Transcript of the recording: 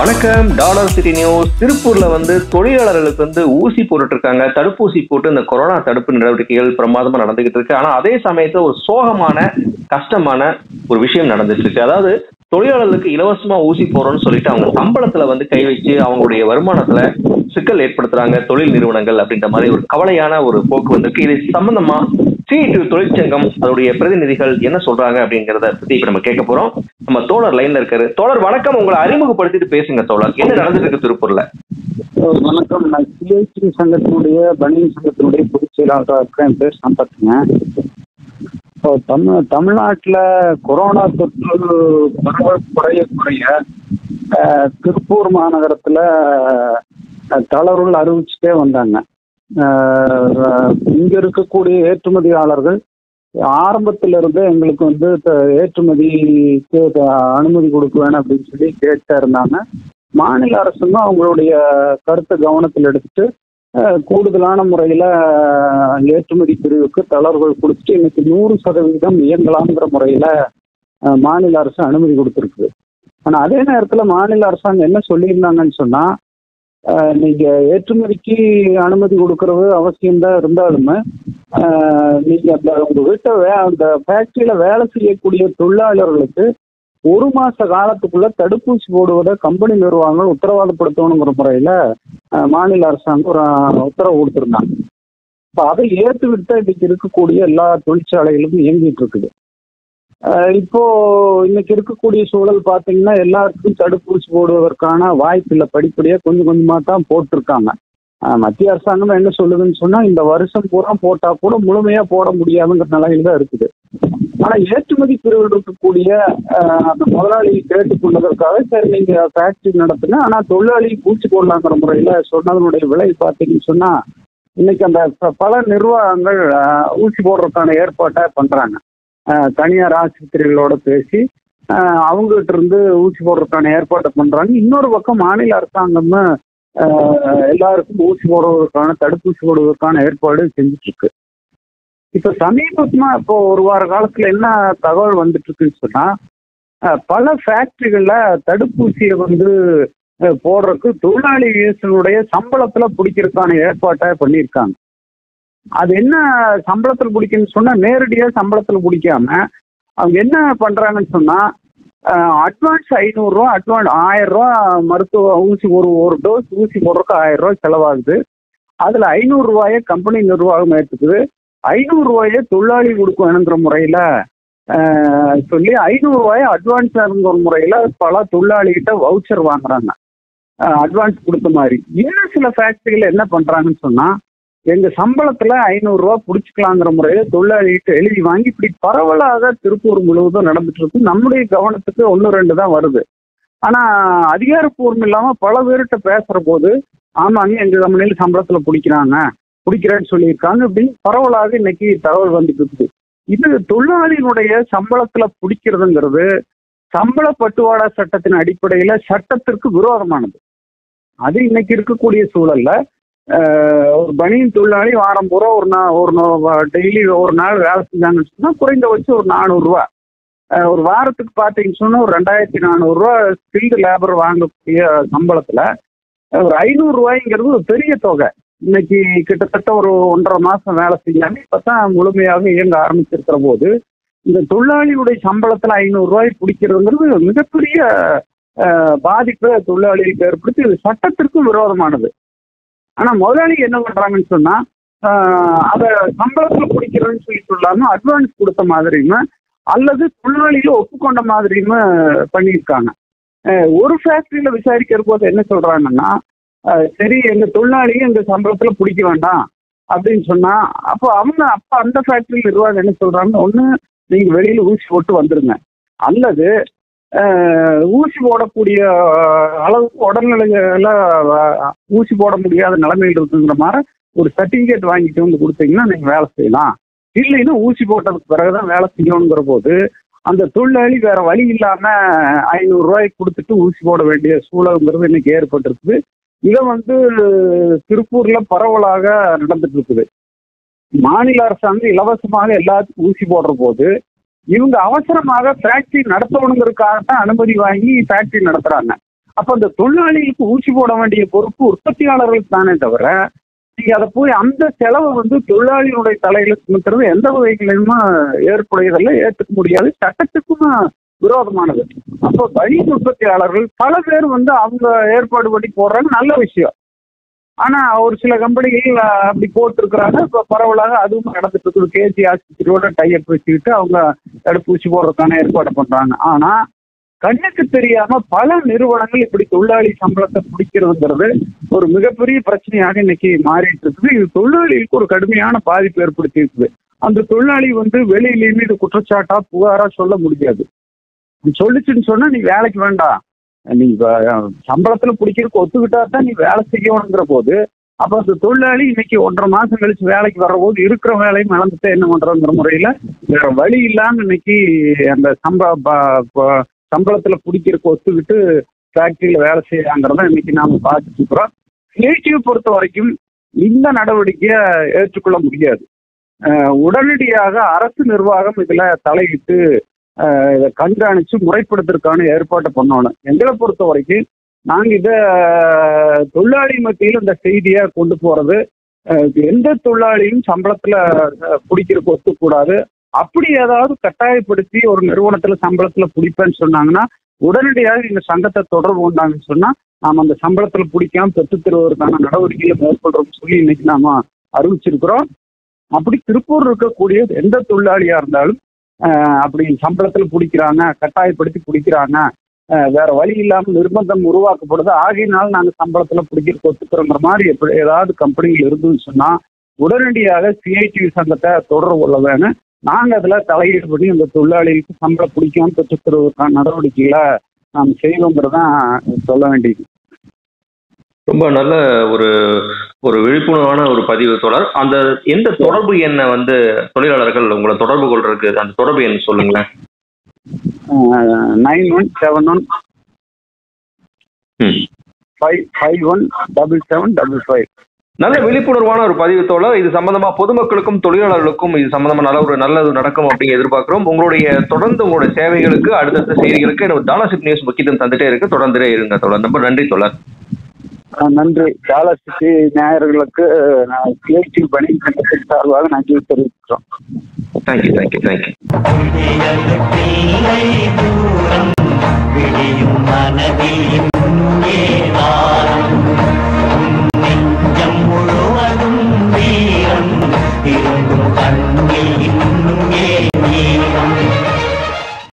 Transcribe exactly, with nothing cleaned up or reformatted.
வணக்கம். Dollar city news. திருப்பூர்ல வந்து தொழிலாளர்களுக்கு வந்து ஊசி போட்டுட்டு இருக்காங்க. தடுப்பூசி போட்டு இந்த கொரோனா தடுப்பு நடவடிக்கைகள் பிரமாதமா நடந்துகிட்டு இருக்கு. ஆனா அதே சமயத்துல ஒரு சோகமான கஷ்டமான ஒரு விஷயம் நடந்துட்டு இருக்கு. அதாவது தொழிலாளர்களுக்கு இலவசமா ஊசி போறோம்னு சொல்லிட்டு அவங்க சம்பளத்துல வந்து கை வச்சு அவங்களுடைய வருமானத்துல சிக்கல் ஏற்படுத்துறாங்க தொழில் நிறுவனங்கள் அப்படின்ற மாதிரி ஒரு கவலையான ஒரு போக்கு வந்திருக்கு. இது சம்பந்தமா சிஐடி தொழிற்சங்கம் அதோடைய பிரதிநிதிகள் என்ன சொல்றாங்க அப்படிங்கறத பத்தி இப்ப நம்ம கேட்க போறோம். நம்ம தோழர் லைன்ல இருக்காரு. தோழர் வணக்கம். உங்களை அறிமுகப்படுத்திட்டு பேசுங்க தோழர். என்ன நடந்துட்டு இருக்கு திருப்பூர்ல? வணக்கம். நான் சிஐடி சங்கத்தினுடைய பனியன் சங்கத்தினுடைய பொதுச் செயலாளராக இருக்கிறேன். என் பேர் சம்பத்துங்க. இப்போ தமிழ் தமிழ்நாட்டில் கொரோனா தொற்று பரவல் குறைய குறைய திருப்பூர் மாநகரத்தில் தளர்வுகள் அறிவிச்சுட்டே வந்தாங்க. இங்க இருக்கக்கூடிய ஏற்றுமதியாளர்கள் ஆரம்பத்திலிருந்தே எங்களுக்கு வந்து ஏற்றுமதிக்கு அனுமதி கொடுக்க வேணும் அப்படின்னு சொல்லி கேட்டா இருந்தாங்க. மாநில அரசும் அவங்களுடைய கருத்தை கவனத்தில் எடுத்துட்டு கூடுதலான முறையில் ஏற்றுமதி பிரிவுக்கு தளர்வுகள் கொடுத்துட்டு இன்னைக்கு நூறு சதவீதம் இயங்கலாம்ங்கிற முறையில் மாநில அரசு அனுமதி கொடுத்துருக்குது. ஆனால் அதே நேரத்தில் மாநில அரசாங்கம் என்ன சொல்லியிருந்தாங்கன்னு சொன்னால், நீங்கள் ஏற்றுமதிக்கு அனுமதி கொடுக்கறது அவசியம்தான் இருந்தாலுமே நீங்கள் அந்த உங்கள் வீட்டை வே அந்த ஃபேக்ட்ரியில் வேலை செய்யக்கூடிய தொழிலாளர்களுக்கு ஒரு மாத காலத்துக்குள்ள தடுப்பூசி போடுவதை கம்பெனி நிர்வாகங்கள் உத்தரவாதப்படுத்தணுங்கிற முறையில் மாநில அரசாங்கம் ஒரு உத்தரவு கொடுத்துருந்தாங்க. இப்போ அதை ஏற்றுவிட்டு இன்னைக்கு இருக்கக்கூடிய எல்லா தொழிற்சாலைகளும் இயங்கிட்டு இருக்குது. இப்போ இன்னைக்கு இருக்கக்கூடிய சூழல் பார்த்தீங்கன்னா எல்லாருக்கும் தடுப்பூசி போடுவதற்கான வாய்ப்பு இல்லை. படிப்படியாக கொஞ்சம் கொஞ்சமாக தான் போட்டிருக்காங்க. மத்திய அரசாங்கம் என்ன சொல்லுதுன்னு சொன்னால், இந்த வருஷம் பூரா போட்டால் கூட முழுமையாக போட முடியாதுங்கிற நிலையில தான் இருக்குது. ஆனால் ஏற்றுமதி பிரிவில் இருக்கக்கூடிய அந்த முதலாளி கேட்டுக்கொண்டதற்காக சரி நீங்கள் ஃபேக்ட்ரி நடத்துங்க, ஆனால் தொழிலாளி பூச்சி போடலாங்கிற முறையில் சொன்னதனுடைய விலை பார்த்தீங்கன்னு சொன்னால், இன்னைக்கு அந்த பல நிர்வாகங்கள் ஊசி போடுறதுக்கான ஏற்பாட்டை பண்ணுறாங்க. தனியார் ஆஸ்பத்திரிகளோட பேசி அவங்ககிட்ட இருந்து ஊசி போடுறதுக்கான ஏற்பாட்டை பண்ணுறாங்க. இன்னொரு பக்கம் மாநில அரசாங்கமும் எல்லாருக்கும் ஊசி போடுவதற்கான தடுப்பூசி போடுவதற்கான ஏற்பாடு செஞ்சுட்டு இருக்கு. இப்போ சமீபமா இப்போ ஒரு வார காலத்துல என்ன தகவல் வந்துட்டு இருக்குன்னு சொன்னா, பல ஃபேக்டரிகள்ல தடுப்பூசியை வந்து போடுறதுக்கு தொழிலாளிகளுடைய சம்பளத்துல பிடிக்கிறதுக்கான ஏற்பாட்டை பண்ணியிருக்காங்க. அது என்ன சம்பளத்துல பிடிக்குன்னு சொன்னா, நேரடியா சம்பளத்துல பிடிக்காம அவங்க என்ன பண்றாங்கன்னு சொன்னா, அட்வான்ஸ் ஐநூறுரூவா அட்வான்ஸ் ஆயிரம் ரூபா மருத்துவ ஊசி ஒரு ஒரு டோஸ் ஊசி போடுறதுக்கு ஆயிரம் ரூபாய் செலவாகுது. அதுல ஐநூறு ரூபாயை கம்பெனி நிர்வாகம் ஏற்றுக்குது. ஐநூறு ரூபாயை தொழிலாளி கொடுக்க வேணுங்கிற முறையில சொல்லி ஐநூறு ரூபாயை அட்வான்ஸ் ஒரு முறையில பல தொழிலாளிகிட்ட வவுச்சர் வாங்குறாங்க, அட்வான்ஸ் கொடுத்த மாதிரி. இன்னும் சில ஃபேக்டரிகள் என்ன பண்றாங்கன்னு சொன்னா, எங்க சம்பளத்துல ஐநூறு ரூபா பிடிச்சிக்கலாங்கிற முறையில தொழிலாளிகிட்ட எழுதி வாங்கி இப்படி பரவலாக திருப்பூர் முழுவதும் நடந்துட்டு இருக்கு. நம்முடைய கவனத்துக்கு ஒன்று ரெண்டு தான் வருது. ஆனா அதிகாரப்பூர்வம் இல்லாம பல பேர்கிட்ட பேசுற போது ஆமாங்க எங்க கம்பெனியில சம்பளத்துல பிடிக்கிறாங்க பிடிக்கிறேன்னு சொல்லியிருக்காங்க அப்படின்னு பரவலாக இன்னைக்கு தகவல் வந்துட்டு இருக்குது. இது தொழிலாளியினுடைய சம்பளத்துல பிடிக்கிறதுங்கிறது சம்பள பட்டுவாடா சட்டத்தின் அடிப்படையில சட்டத்திற்கு விரோதமானது. அது இன்னைக்கு இருக்கக்கூடிய சூழல்ல ஒரு பனியன் தொழிலாளி வாரம் பூரா ஒரு நாள் ஒரு டெய்லி ஒரு நாள் வேலை செஞ்சாங்கன்னு சொன்னா குறைந்தபட்சம் ஒரு நானூறுரூவா, ஒரு வாரத்துக்கு பார்த்தீங்கன்னு சொன்னா ஒரு ரெண்டாயிரத்தி நானூறுரூவா ஸ்கில்டு லேபர் வாங்கக்கூடிய சம்பளத்துல ஒரு ஐநூறு ரூபாய்ங்கிறது ஒரு பெரிய தொகை. இன்னைக்கு கிட்டத்தட்ட ஒரு ஒன்றரை மாசம் வேலை செஞ்சாங்க. இப்பதான் முழுமையாக இயங்க ஆரம்பிச்சிருக்கிற போது இந்த தொழிலாளியுடைய சம்பளத்துல ஐநூறு ரூபாய் பிடிக்கிறதுங்கிறது மிகப்பெரிய பாதிப்பை தொழிலாளிகளுக்கு ஏற்படுத்தி இது சட்டத்திற்கு விரோதமானது. ஆனா முதலாளி என்ன பண்றாங்கன்னு சொன்னா, அதை சம்பளத்துல பிடிக்கிறதுன்னு சொல்லி சொல்லாம அட்வான்ஸ் கொடுத்த மாதிரியுமே அல்லது தொழிலாளிகளை ஒப்புக்கொண்ட மாதிரியுமே பண்ணியிருக்காங்க. ஒரு ஃபேக்டரியில விசாரிக்கிற போது என்ன சொல்றாங்கன்னா, சரி எங்க தொழிலாளியும் எங்க சம்பளத்துல பிடிக்க வேண்டாம் அப்படின்னு சொன்னா, அப்போ அவங்க அப்ப அந்த ஃபேக்டரி நிர்வாகம் என்ன சொல்றாங்க, ஒண்ணு நீங்க வெளியில ஊசி போட்டு வந்துருங்க, அல்லது ஊசி போடக்கூடிய அளவுக்கு உடல்நிலையில ஊசி போட முடியாத நிலைமையில் இருக்குங்கிற மாதிரி ஒரு சர்டிபிகேட் வாங்கிட்டு வந்து கொடுத்தீங்கன்னா நீங்க வேலை செய்யலாம், இல்லைன்னா ஊசி போட்டதுக்கு பிறகுதான் வேலை செய்யணுங்கிற போது அந்த தொழிலாளி வேற வழி இல்லாம ஐநூறு ரூபாய்க்கு கொடுத்துட்டு ஊசி போட வேண்டிய சூழல்ங்கிறது இன்னைக்கு ஏற்பட்டிருக்குது. இதை வந்து திருப்பூர்ல பரவலாக நடந்துட்டு இருக்குது. மாநில அரசாங்கம் இலவசமாக எல்லாத்துக்கும் ஊசி போடுற போது இவங்க அவசரமாக ஃபேக்டரி நடத்தணுங்கிறதுக்காகத்தான் அனுமதி வாங்கி ஃபேக்டரி நடத்துறாங்க. அப்ப அந்த தொழிலாளிகளுக்கு ஊசி போட வேண்டிய பொறுப்பு உற்பத்தியாளர்களுக்கு தானே தவிர நீங்க அதை போய் அந்த செலவை வந்து தொழிலாளியினுடைய தலையில சுமத்துறது எந்த வகைகளிலுமா ஏற்புடையதல்ல, ஏற்றுக்க முடியாது, சட்டத்துக்கும் விரோதமானது. அப்போ பனியன் உற்பத்தியாளர்கள் பல பேர் வந்து அவங்க ஏற்பாடு பண்ணி போடுறாங்க, நல்ல விஷயம். ஆனா ஒரு சில கம்பெனிகள் அப்படி போட்டிருக்கிறாங்க. இப்ப பரவலாக அதுவும் நடந்துட்டு இருக்குது. கேஜி ஆஸ்பத்திரியோட டைப் வச்சுக்கிட்டு அவங்க தடுப்பூசி போடுறதுக்கான ஏற்பாடு பண்றாங்க. ஆனா கண்ணுக்கு தெரியாம பல நிறுவனங்கள் இப்படி தொழிலாளி சம்பளத்தை பிடிக்கிறதுங்கிறது ஒரு மிகப்பெரிய பிரச்சனையாக இன்னைக்கு மாறிட்டு இருக்குது. இது தொழிலாளிகளுக்கு ஒரு கடுமையான பாதிப்பு ஏற்படுத்தி இருக்குது. அந்த தொழிலாளி வந்து வெளியிலேயுமே இது குற்றச்சாட்டா புகாரா சொல்ல முடியாது. சொல்லிச்சுன்னு சொன்னா நீ வேலைக்கு வேண்டாம், நீ சம்பளத்துல பிடிக்கிறதுக்கு ஒத்துக்கிட்டா தான் நீ வேலை செய்யணுங்கிற போது அப்ப அந்த தொழிலாளி இன்னைக்கு ஒன்றரை மாசம் கழிச்சு வேலைக்கு வர்ற போது இருக்கிற வேலையும் இழந்துட்டு என்ன பண்றங்கிற முறையில வேற வழி இல்லாம இன்னைக்கு அந்த சம்பள சம்பளத்துல பிடிக்கிறதுக்கு ஒத்துக்கிட்டு ஃபேக்டரியில வேலை செய்யறாங்கிறத இன்னைக்கு நாம பார்த்துட்டு இருக்கிறோம். சிஐடியை பொறுத்த வரைக்கும் இந்த நடவடிக்கையை ஏற்றுக்கொள்ள முடியாது. உடனடியாக அரசு நிர்வாகம் இதுல தலையிட்டு இதை கண்காணிச்சு முறைப்படுத்துறதுக்கான ஏற்பாட்டை பண்ணணும். எங்களை பொறுத்த வரைக்கும் நாங்க இதை தொழிலாளி மத்தியில் இந்த செய்தியை கொண்டு போறது, எந்த தொழிலாளியும் சம்பளத்துல பிடிக்கிறதுக்கு ஒத்துக்கூடாது. அப்படி ஏதாவது கட்டாயப்படுத்தி ஒரு நிறுவனத்துல சம்பளத்துல பிடிப்பேன்னு சொன்னாங்கன்னா உடனடியாக இந்த சங்கத்தை தொடர்பு கொண்டாங்கன்னு சொன்னா நாம அந்த சம்பளத்துல பிடிக்காம பெற்று தருவதற்கான நடவடிக்கைகளை மேற்கொள்றோம்னு சொல்லி இன்னைக்கு நாம அறிவிச்சிருக்கிறோம். அப்படி திருப்பூர் இருக்கக்கூடிய எந்த தொழிலாளியா இருந்தாலும் அப்படி சம்பளத்துல பிடிக்கிறாங்க, கட்டாயப்படுத்தி பிடிக்கிறாங்க, வேற வழி இல்லாமல் நிர்பந்தம் உருவாக்கப்படுது, ஆகையினால நாங்க சம்பளத்துல பிடிக்கிறதுக்கு ஒத்துக்கிறோங்கிற மாதிரி எப்படி ஏதாவது கம்பெனிகள் இருந்துன்னு சொன்னா உடனடியாக சிஐடி சங்கத்தை தொடர்பு கொள்ள வேணும். நாங்க அதுல தலையீடு பண்ணி அந்த தொழிலாளிகளுக்கு சம்பளம் பிடிக்காம பெற்றுத்தருவதற்கான நடவடிக்கைகளை நாம் செய்வோங்கிறதான் சொல்ல வேண்டியது. ரொம்ப நல்ல ஒரு ஒரு விழிப்புணர்வான ஒரு பதிவு தொடர். அந்த எந்த தொடர்பு எண்ணை வந்து தொழிலாளர்கள் உங்களை தொடர்பு கொள்றதுக்கு அந்த தொடர்பு எண் சொல்லுங்களேன். Nine one seven one five five one double seven double five. நல்ல விழிப்புணர்வான ஒரு பதிவு தோழர். இது சம்பந்தமா பொதுமக்களுக்கும் தொழிலாளர்களுக்கும் இது சம்பந்தமா நல்ல ஒரு நல்லது நடக்கும் அப்படின்னு எதிர்பார்க்கிறோம். உங்களுடைய தொடர்ந்து உங்களுடைய சேவைகளுக்கு அடுத்தடுத்த செய்திகளுக்கு டாலர்ஷிப் நியூஸ் முக்கியத்துவம் தந்துட்டே இருக்கு. தொடர்ந்துட்டே இருங்க தோழர். ரொம்ப நன்றி தோழர். நன்றி. டாலர்ஷிப் நேயர்களுக்கு சிஐடி பணி சங்கத்தின் சார்பாக நன்றி தெரிவிக்கிறோம். Thank you thank you thank you.